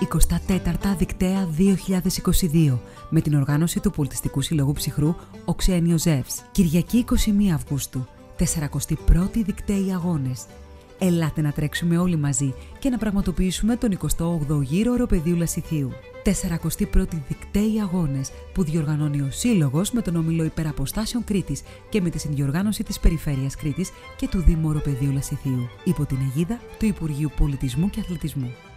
24 Δικταία 2022 με την οργάνωση του Πολιτιστικού Συλλόγου Ψυχρού «Ο Ξένιος Ζεύς». Κυριακή 21 Αυγούστου, 41η Δικταίοι Αγώνες. Ελάτε να τρέξουμε όλοι μαζί και να πραγματοποιήσουμε τον 28ο γύρο Οροπεδίου Λασιθίου. 41η Δικταίοι Αγώνες που διοργανώνει ο Σύλλογος με τον Όμιλο Υπεραποστάσεων Κρήτης και με τη συνδιοργάνωση της Περιφέρειας Κρήτης και του Δήμου Οροπεδίου Λασιθίου, υπό την αιγίδα του Υπουργείου Πολιτισμού και Αθλητισμού.